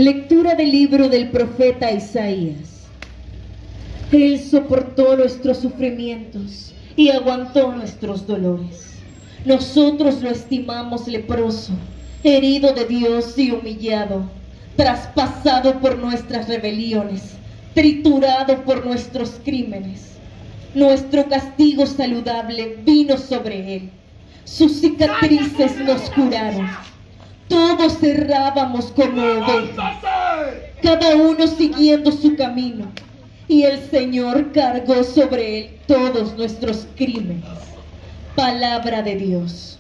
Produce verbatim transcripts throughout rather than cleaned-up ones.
Lectura del libro del profeta Isaías. Él soportó nuestros sufrimientos y aguantó nuestros dolores. Nosotros lo estimamos leproso, herido de Dios y humillado, traspasado por nuestras rebeliones, triturado por nuestros crímenes. Nuestro castigo saludable vino sobre él. Sus cicatrices nos curaron. Todos errábamos como ovejas, cada uno siguiendo su camino, y el Señor cargó sobre él todos nuestros crímenes. Palabra de Dios.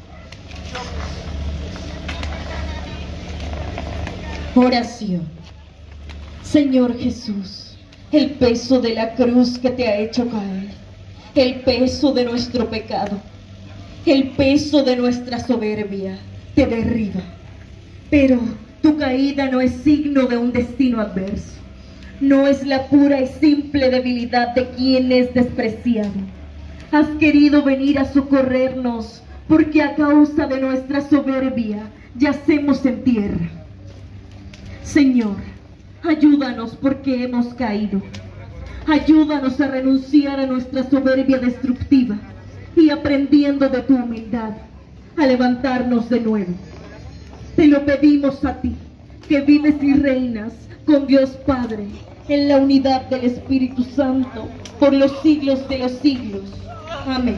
Oración. Señor Jesús, el peso de la cruz que te ha hecho caer, el peso de nuestro pecado, el peso de nuestra soberbia, te derriba. Pero tu caída no es signo de un destino adverso. No es la pura y simple debilidad de quien es despreciado. Has querido venir a socorrernos porque a causa de nuestra soberbia yacemos en tierra. Señor, ayúdanos porque hemos caído. Ayúdanos a renunciar a nuestra soberbia destructiva y, aprendiendo de tu humildad, a levantarnos de nuevo. Te lo pedimos a ti, que vives y reinas con Dios Padre, en la unidad del Espíritu Santo, por los siglos de los siglos. Amén.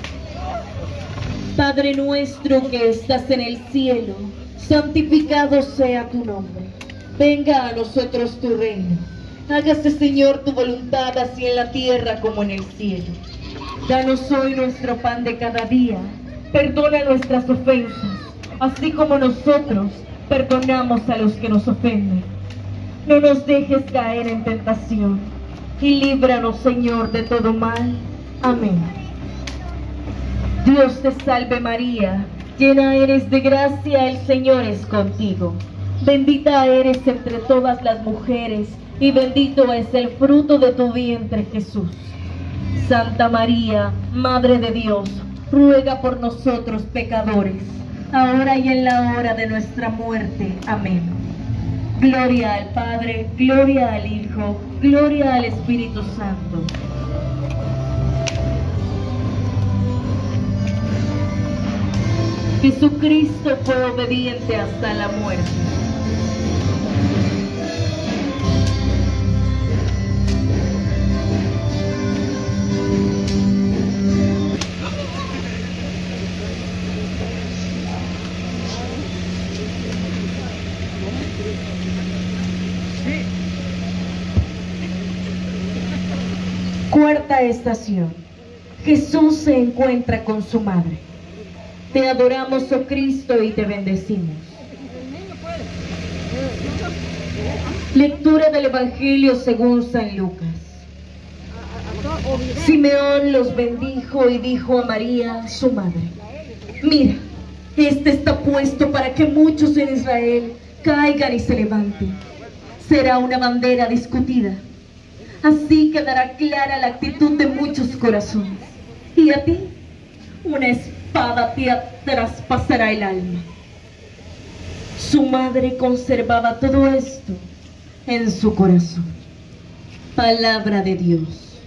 Padre nuestro que estás en el cielo, santificado sea tu nombre. Venga a nosotros tu reino. Hágase, Señor, tu voluntad, así en la tierra como en el cielo. Danos hoy nuestro pan de cada día. Perdona nuestras ofensas, así como nosotros perdonamos a los que nos ofenden. No nos dejes caer en tentación, y líbranos, Señor, de todo mal. Amén. Dios te salve María, llena eres de gracia, el Señor es contigo. Bendita eres entre todas las mujeres, y bendito es el fruto de tu vientre, Jesús. Santa María, Madre de Dios, ruega por nosotros pecadores, ahora y en la hora de nuestra muerte. Amén. Gloria al Padre, gloria al Hijo, gloria al Espíritu Santo. Jesucristo fue obediente hasta la muerte. Cuarta estación. Jesús se encuentra con su madre. Te adoramos, oh Cristo, y te bendecimos. Lectura del Evangelio según San Lucas. Simeón los bendijo y dijo a María, su madre: mira, este está puesto para que muchos en Israel caigan y se levanten. Será una bandera discutida. Así quedará clara la actitud de muchos corazones. Y a ti, una espada te traspasará el alma. Su madre conservaba todo esto en su corazón. Palabra de Dios.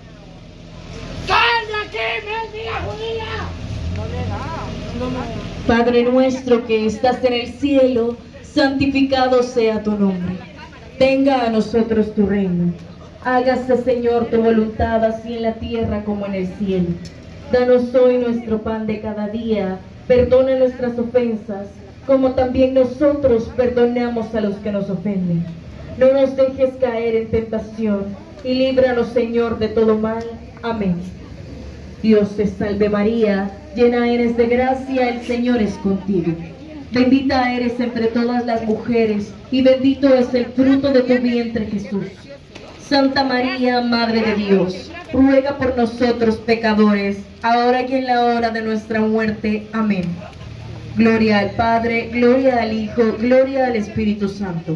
Padre nuestro que estás en el cielo, santificado sea tu nombre. Venga a nosotros tu reino. Hágase, Señor, tu voluntad, así en la tierra como en el cielo. Danos hoy nuestro pan de cada día. Perdona nuestras ofensas, como también nosotros perdonamos a los que nos ofenden. No nos dejes caer en tentación, y líbranos, Señor, de todo mal. Amén. Dios te salve María, llena eres de gracia, el Señor es contigo. Bendita eres entre todas las mujeres, y bendito es el fruto de tu vientre, Jesús. Santa María, Madre de Dios, ruega por nosotros pecadores, ahora y en la hora de nuestra muerte. Amén. Gloria al Padre, gloria al Hijo, gloria al Espíritu Santo.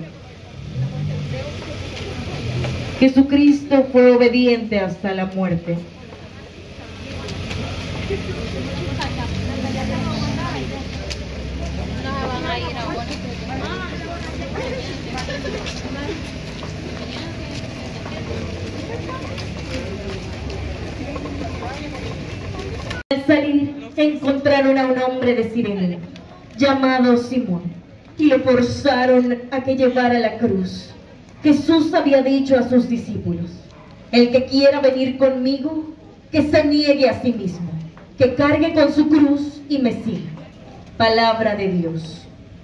Jesucristo fue obediente hasta la muerte. salir encontraron a un hombre de Cirene, llamado Simón, y lo forzaron a que llevara la cruz. Jesús había dicho a sus discípulos: el que quiera venir conmigo, que se niegue a sí mismo, que cargue con su cruz y me siga. Palabra de Dios.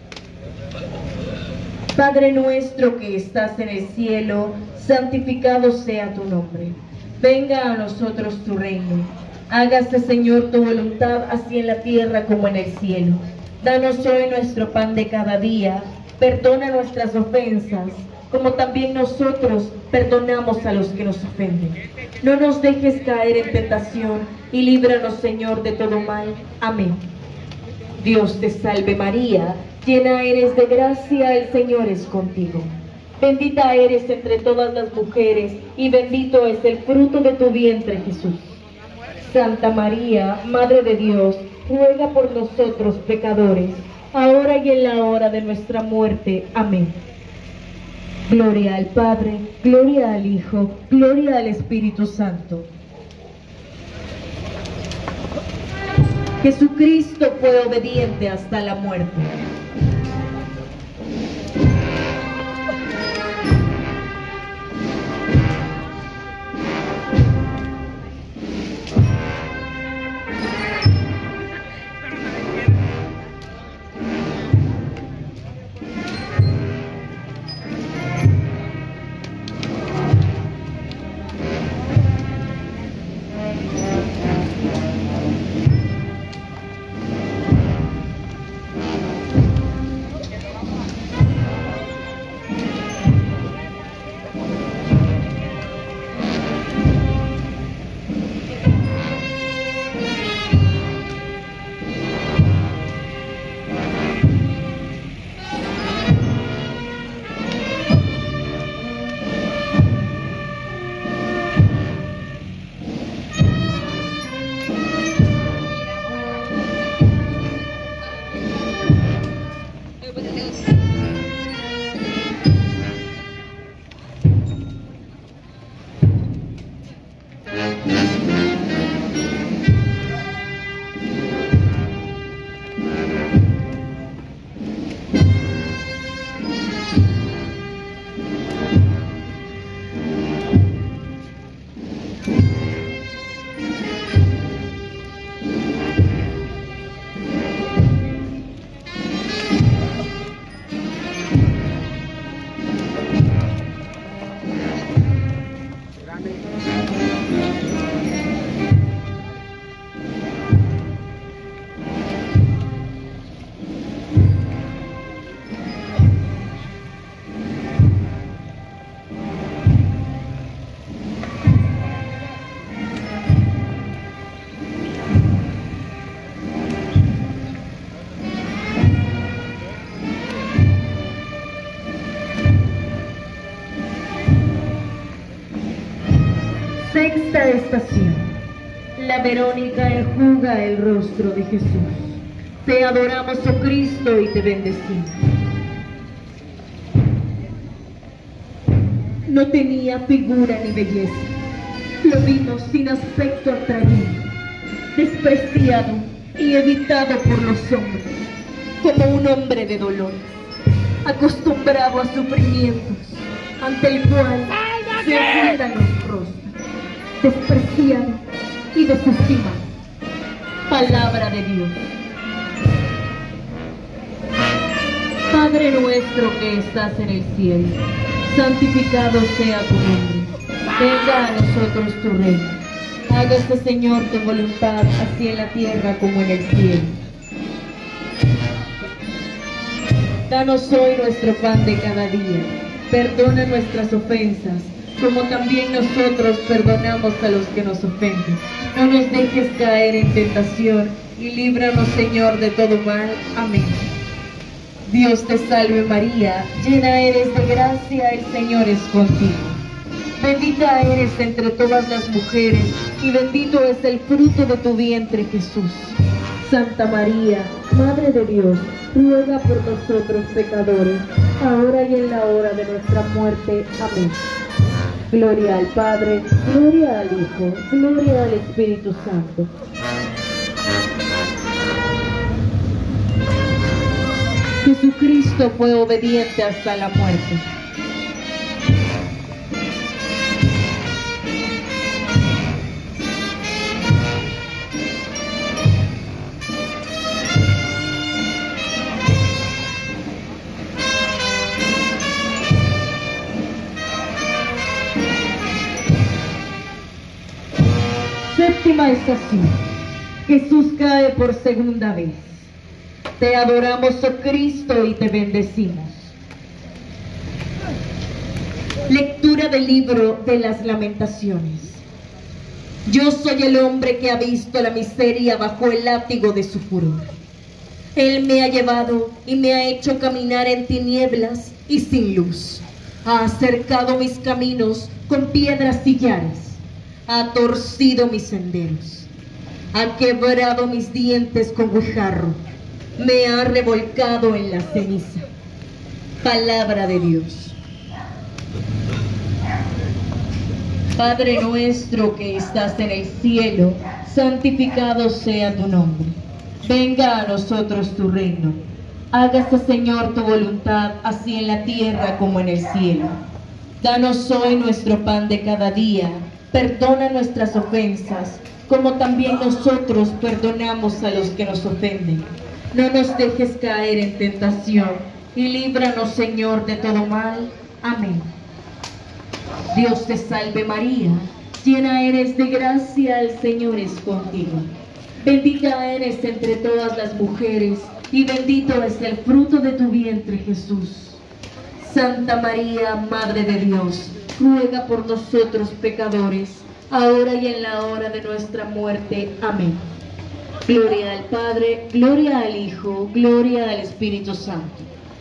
Padre nuestro que estás en el cielo, santificado sea tu nombre. Venga a nosotros tu reino. Hágase, Señor, tu voluntad, así en la tierra como en el cielo. Danos hoy nuestro pan de cada día. Perdona nuestras ofensas, como también nosotros perdonamos a los que nos ofenden. No nos dejes caer en tentación, y líbranos, Señor, de todo mal. Amén. Dios te salve María, llena eres de gracia, el Señor es contigo. Bendita eres entre todas las mujeres, y bendito es el fruto de tu vientre, Jesús. Santa María, Madre de Dios, ruega por nosotros pecadores, ahora y en la hora de nuestra muerte. Amén. Gloria al Padre, gloria al Hijo, gloria al Espíritu Santo. Jesucristo fue obediente hasta la muerte. Sexta estación. La Verónica enjuga el rostro de Jesús. Te adoramos, oh Cristo, y te bendecimos. No tenía figura ni belleza. Lo vimos sin aspecto atraído, despreciado y evitado por los hombres, como un hombre de dolores, acostumbrado a sufrimientos, ante el cual se ocultan los rostros, despreciado y desestimado. Palabra de Dios. Padre nuestro que estás en el cielo, santificado sea tu nombre. Venga a nosotros tu reino. Hágase, Señor, tu voluntad, así en la tierra como en el cielo. Danos hoy nuestro pan de cada día. Perdona nuestras ofensas, como también nosotros perdonamos a los que nos ofenden. No nos dejes caer en tentación, y líbranos, Señor, de todo mal. Amén. Dios te salve María, llena eres de gracia, el Señor es contigo. Bendita eres entre todas las mujeres, y bendito es el fruto de tu vientre, Jesús. Santa María, Madre de Dios, ruega por nosotros pecadores, ahora y en la hora de nuestra muerte. Amén. Gloria al Padre, gloria al Hijo, gloria al Espíritu Santo. Jesucristo fue obediente hasta la muerte. Séptima estación. Jesús cae por segunda vez. Te adoramos, oh Cristo, y te bendecimos. Lectura del libro de las Lamentaciones. Yo soy el hombre que ha visto la miseria bajo el látigo de su furor. Él me ha llevado y me ha hecho caminar en tinieblas y sin luz. Ha acercado mis caminos con piedras sillares. Ha torcido mis senderos. Ha quebrado mis dientes con guijarro. Me ha revolcado en la ceniza. Palabra de Dios. Padre nuestro que estás en el cielo, santificado sea tu nombre. Venga a nosotros tu reino. Hágase, Señor, tu voluntad, así en la tierra como en el cielo. Danos hoy nuestro pan de cada día. Perdona nuestras ofensas, como también nosotros perdonamos a los que nos ofenden. No nos dejes caer en tentación, y líbranos, Señor, de todo mal. Amén. Dios te salve María, llena eres de gracia, el Señor es contigo. Bendita eres entre todas las mujeres, y bendito es el fruto de tu vientre, Jesús. Santa María, Madre de Dios, ruega por nosotros pecadores, ahora y en la hora de nuestra muerte. Amén. Gloria al Padre, gloria al Hijo, gloria al Espíritu Santo.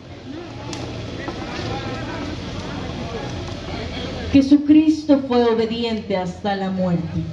Jesucristo fue obediente hasta la muerte.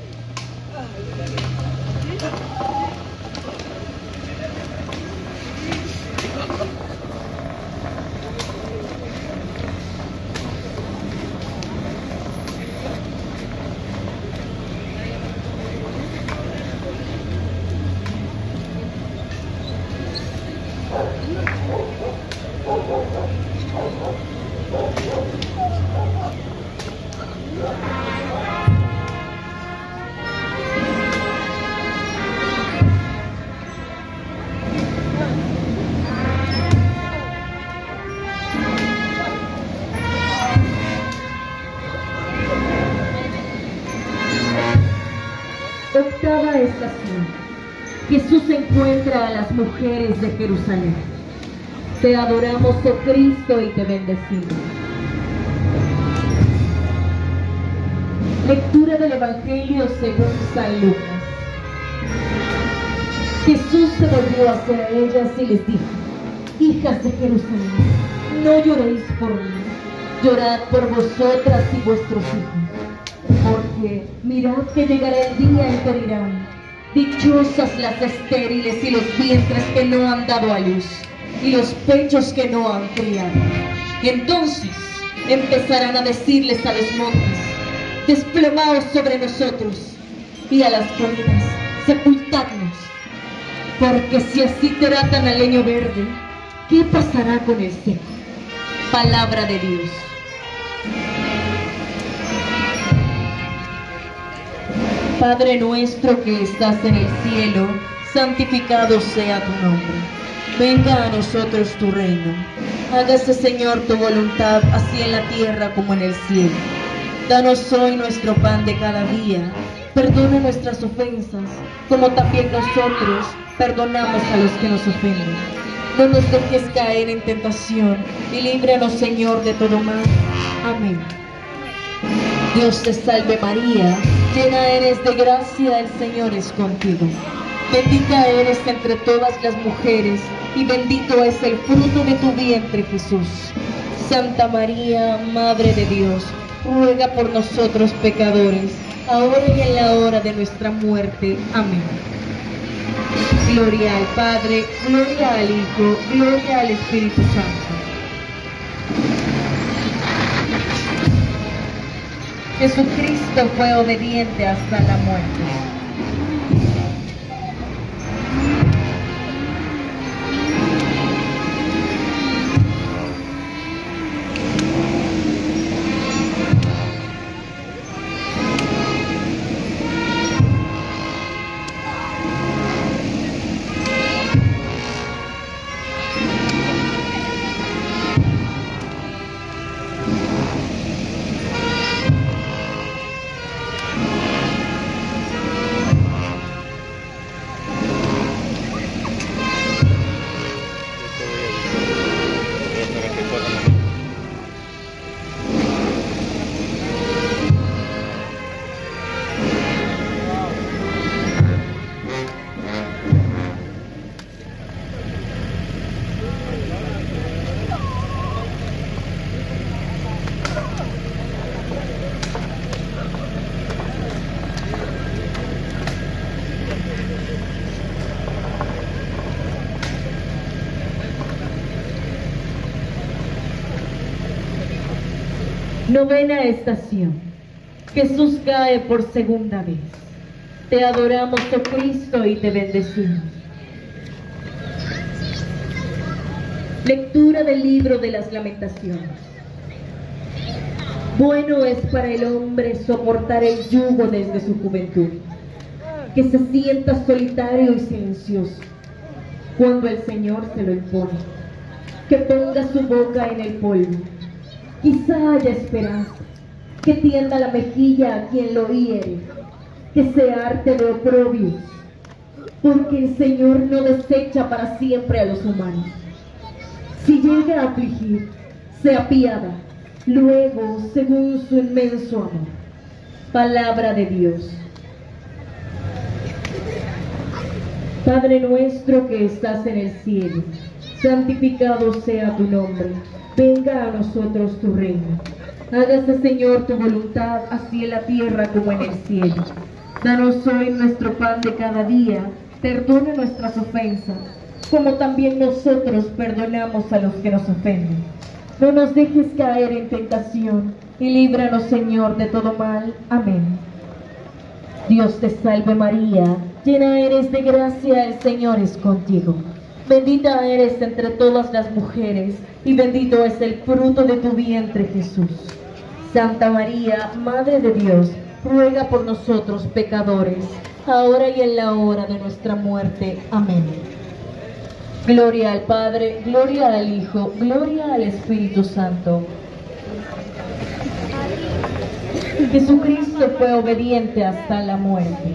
Octava estación. Jesús encuentra a las mujeres de Jerusalén. Te adoramos, oh Cristo, y te bendecimos. Lectura del Evangelio según San Lucas. Jesús se volvió hacia ellas y les dijo: hijas de Jerusalén, no lloréis por mí, llorad por vosotras y vuestros hijos. Porque mirad que llegará el día en que dirán: dichosas las estériles y los vientres que no han dado a luz, y los pechos que no han criado. Y entonces empezarán a decirles a los montes: desplomaos sobre nosotros, y a las colinas: sepultadnos. Porque si así tratan al leño verde, ¿qué pasará con el seco? Palabra de Dios. Padre nuestro que estás en el cielo, santificado sea tu nombre. Venga a nosotros tu reino. Hágase, Señor, tu voluntad, así en la tierra como en el cielo. Danos hoy nuestro pan de cada día. Perdona nuestras ofensas, como también nosotros perdonamos a los que nos ofenden. No nos dejes caer en tentación, y líbranos, Señor, de todo mal. Amén. Dios te salve María, llena eres de gracia, el Señor es contigo. Bendita eres entre todas las mujeres, y bendito es el fruto de tu vientre, Jesús. Santa María, Madre de Dios, ruega por nosotros pecadores, ahora y en la hora de nuestra muerte. Amén. Gloria al Padre, gloria al Hijo, gloria al Espíritu Santo. Jesucristo fue obediente hasta la muerte. Novena estación. Jesús cae por segunda vez. Te adoramos, oh Cristo, y te bendecimos. Lectura del libro de las Lamentaciones. Bueno es para el hombre soportar el yugo desde su juventud, que se sienta solitario y silencioso cuando el Señor se lo impone, que ponga su boca en el polvo. Quizá haya esperanza, que tienda la mejilla a quien lo hiere, que se harte de oprobios, porque el Señor no desecha para siempre a los humanos. Si llega a afligir, se apiada, luego según su inmenso amor. Palabra de Dios. Padre nuestro que estás en el cielo, santificado sea tu nombre. Venga a nosotros tu reino. Hágase, Señor, tu voluntad, así en la tierra como en el cielo. Danos hoy nuestro pan de cada día. Perdona nuestras ofensas, como también nosotros perdonamos a los que nos ofenden. No nos dejes caer en tentación, y líbranos, Señor, de todo mal. Amén. Dios te salve María, llena eres de gracia, el Señor es contigo. Bendita eres entre todas las mujeres, y bendito es el fruto de tu vientre, Jesús. Santa María, Madre de Dios, ruega por nosotros pecadores, ahora y en la hora de nuestra muerte. Amén. Gloria al Padre, gloria al Hijo, gloria al Espíritu Santo. Jesucristo fue obediente hasta la muerte.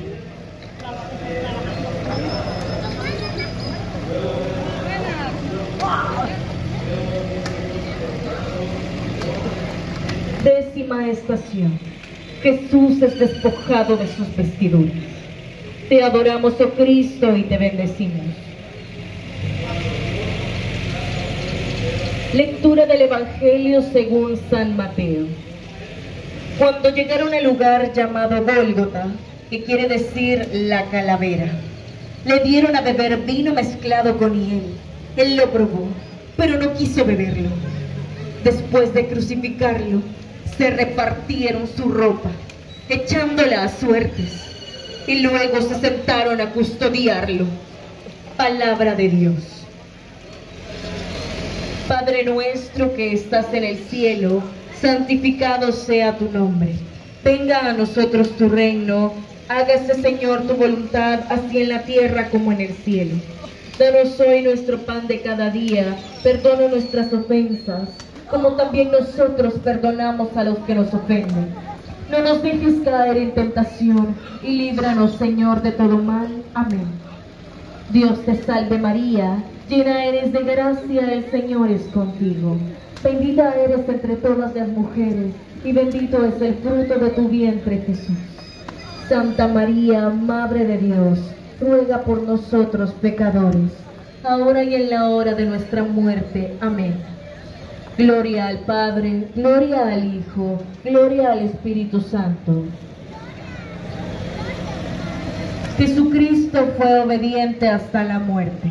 Décima estación. Jesús es despojado de sus vestiduras. Te adoramos, oh Cristo, y te bendecimos. Lectura del Evangelio según San Mateo. Cuando llegaron al lugar llamado Gólgota, que quiere decir la calavera, le dieron a beber vino mezclado con hiel. Él lo probó, pero no quiso beberlo. Después de crucificarlo, se repartieron su ropa, echándola a suertes, y luego se sentaron a custodiarlo. Palabra de Dios. Padre nuestro que estás en el cielo, santificado sea tu nombre. Venga a nosotros tu reino. Hágase, Señor, tu voluntad, así en la tierra como en el cielo. Danos hoy nuestro pan de cada día. Perdona nuestras ofensas, como también nosotros perdonamos a los que nos ofenden. No nos dejes caer en tentación, y líbranos, Señor, de todo mal. Amén. Dios te salve María, llena eres de gracia, el Señor es contigo. Bendita eres entre todas las mujeres, y bendito es el fruto de tu vientre, Jesús. Santa María, Madre de Dios, ruega por nosotros pecadores, ahora y en la hora de nuestra muerte. Amén. Gloria al Padre, gloria al Hijo, gloria al Espíritu Santo. Jesucristo fue obediente hasta la muerte.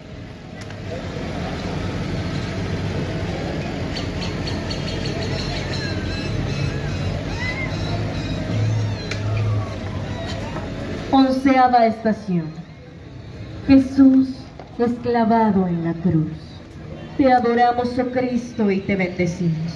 Onceava estación. Jesús es clavado en la cruz. Te adoramos, oh Cristo, y te bendecimos.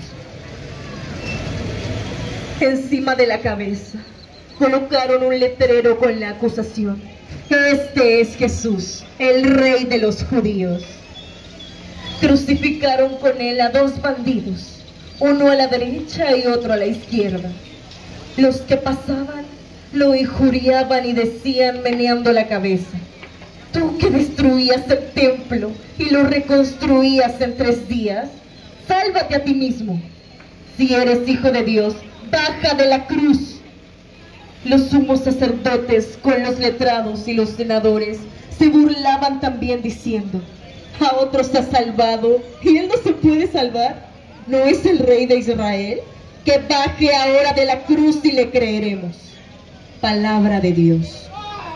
Encima de la cabeza colocaron un letrero con la acusación: este es Jesús, el Rey de los judíos. Crucificaron con él a dos bandidos, uno a la derecha y otro a la izquierda. Los que pasaban lo injuriaban y decían, meneando la cabeza: tú que destruías el templo y lo reconstruías en tres días, sálvate a ti mismo. Si eres hijo de Dios, baja de la cruz. Los sumos sacerdotes con los letrados y los senadores se burlaban también diciendo: a otros se ha salvado y él no se puede salvar. ¿No es el Rey de Israel? Que baje ahora de la cruz y le creeremos. Palabra de Dios.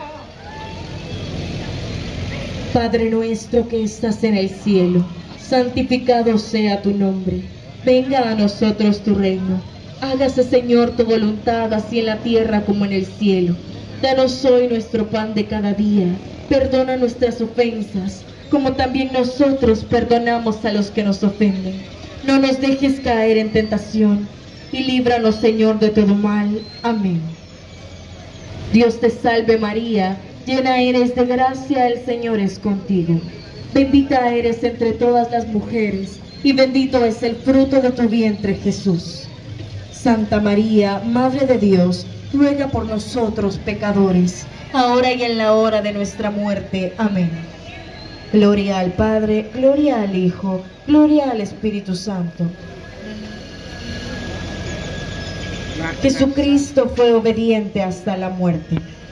Padre nuestro que estás en el cielo, santificado sea tu nombre. Venga a nosotros tu reino. Hágase, Señor, tu voluntad, así en la tierra como en el cielo. Danos hoy nuestro pan de cada día. Perdona nuestras ofensas, como también nosotros perdonamos a los que nos ofenden. No nos dejes caer en tentación, y líbranos, Señor, de todo mal. Amén. Dios te salve María, llena eres de gracia, el Señor es contigo. Bendita eres entre todas las mujeres, y bendito es el fruto de tu vientre, Jesús. Santa María, Madre de Dios, ruega por nosotros pecadores, ahora y en la hora de nuestra muerte. Amén. Gloria al Padre, gloria al Hijo, gloria al Espíritu Santo. Jesucristo fue obediente hasta la muerte.